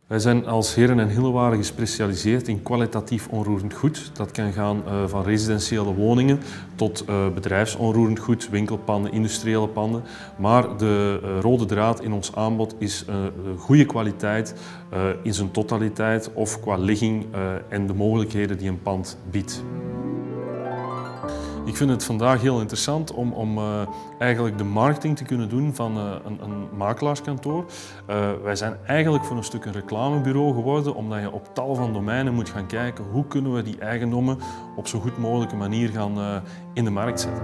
Wij zijn als Heeren en Hillewaren gespecialiseerd in kwalitatief onroerend goed. Dat kan gaan van residentiële woningen tot bedrijfsonroerend goed, winkelpanden, industriële panden. Maar de rode draad in ons aanbod is goede kwaliteit in zijn totaliteit of qua ligging en de mogelijkheden die een pand biedt. Ik vind het vandaag heel interessant om eigenlijk de marketing te kunnen doen van een makelaarskantoor. Wij zijn eigenlijk voor een stuk een reclamebureau geworden, omdat je op tal van domeinen moet gaan kijken hoe kunnen we die eigendommen op zo goed mogelijke manier gaan in de markt zetten.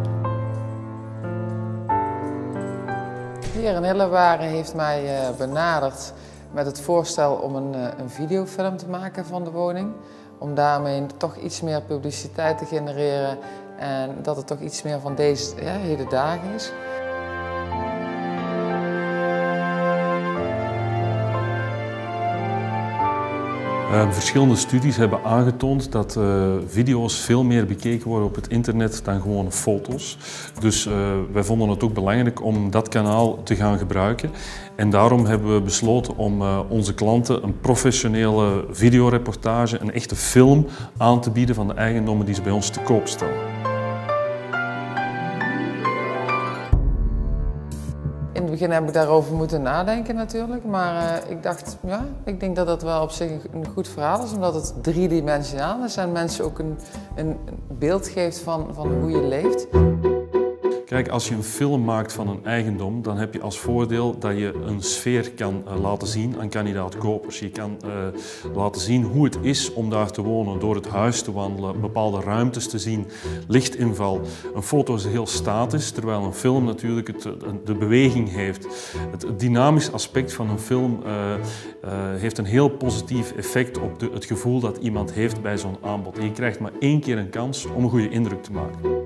Heeren Hillewaren heeft mij benaderd met het voorstel om een videofilm te maken van de woning. Om daarmee toch iets meer publiciteit te genereren en dat het toch iets meer van deze hele dagen is. Verschillende studies hebben aangetoond dat video's veel meer bekeken worden op het internet dan gewone foto's. Dus wij vonden het ook belangrijk om dat kanaal te gaan gebruiken. En daarom hebben we besloten om onze klanten een professionele videoreportage, een echte film aan te bieden van de eigendommen die ze bij ons te koop stellen. In het begin heb ik daarover moeten nadenken natuurlijk, maar ik dacht, ja, ik denk dat dat wel op zich een goed verhaal is, omdat het driedimensionaal is en mensen ook een beeld geeft van hoe je leeft. Kijk, als je een film maakt van een eigendom, dan heb je als voordeel dat je een sfeer kan laten zien aan kandidaat-kopers. Je kan laten zien hoe het is om daar te wonen, door het huis te wandelen, bepaalde ruimtes te zien, lichtinval. Een foto is heel statisch, terwijl een film natuurlijk de beweging heeft. Het dynamisch aspect van een film heeft een heel positief effect op het gevoel dat iemand heeft bij zo'n aanbod. En je krijgt maar één keer een kans om een goede indruk te maken.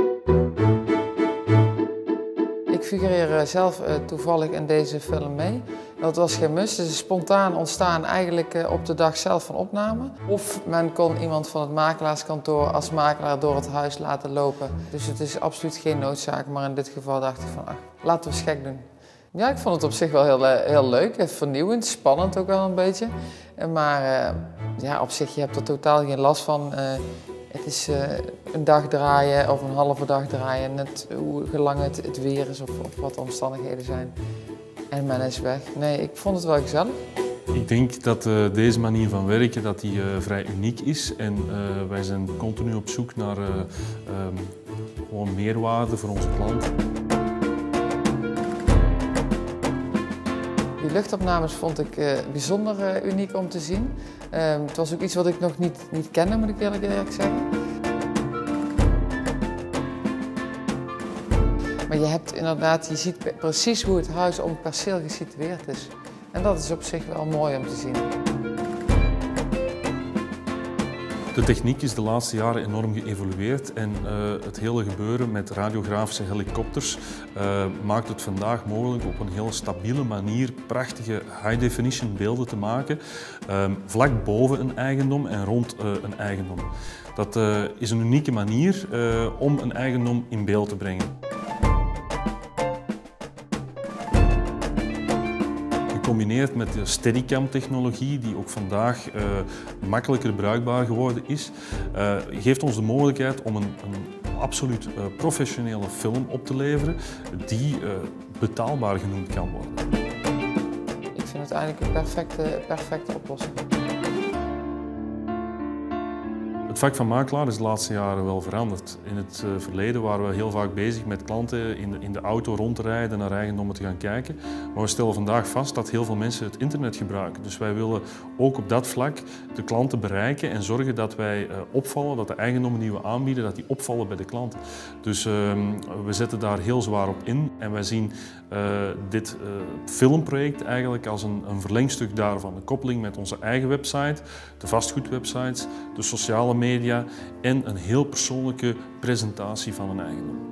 Ik figureer zelf toevallig in deze film mee. Dat was geen must, het is spontaan ontstaan eigenlijk op de dag zelf van opname. Of men kon iemand van het makelaarskantoor als makelaar door het huis laten lopen. Dus het is absoluut geen noodzaak, maar in dit geval dacht ik van, ach, laten we eens gek doen. Ja, ik vond het op zich wel heel leuk, vernieuwend, spannend ook wel een beetje. Maar ja, op zich, je hebt er totaal geen last van. Het is een dag draaien of een halve dag draaien, net hoe lang het weer is of wat de omstandigheden zijn. En men is weg. Nee, ik vond het wel gezellig. Ik denk dat deze manier van werken die vrij uniek is en wij zijn continu op zoek naar gewoon meerwaarde voor onze klanten. Die luchtopnames vond ik bijzonder uniek om te zien. Het was ook iets wat ik nog niet kende, moet ik eerlijk zeggen. Maar je hebt inderdaad, je ziet precies hoe het huis om het perceel gesitueerd is. En dat is op zich wel mooi om te zien. De techniek is de laatste jaren enorm geëvolueerd en het hele gebeuren met radiografische helikopters maakt het vandaag mogelijk op een heel stabiele manier prachtige high-definition beelden te maken vlak boven een eigendom en rond een eigendom. Dat is een unieke manier om een eigendom in beeld te brengen. Gecombineerd met de Steadicam-technologie, die ook vandaag makkelijker bruikbaar geworden is, geeft ons de mogelijkheid om een absoluut professionele film op te leveren die betaalbaar genoemd kan worden. Ik vind het eigenlijk een perfecte oplossing. Het vak van makelaar is de laatste jaren wel veranderd. In het verleden waren we heel vaak bezig met klanten in de auto rond te rijden, naar eigendommen te gaan kijken. Maar we stellen vandaag vast dat heel veel mensen het internet gebruiken. Dus wij willen ook op dat vlak de klanten bereiken en zorgen dat wij opvallen, dat de eigendommen die we aanbieden, dat die opvallen bij de klanten. Dus we zetten daar heel zwaar op in en wij zien dit filmproject eigenlijk als een verlengstuk daarvan. De koppeling met onze eigen website, de vastgoedwebsites, de sociale media en een heel persoonlijke presentatie van een eigendom.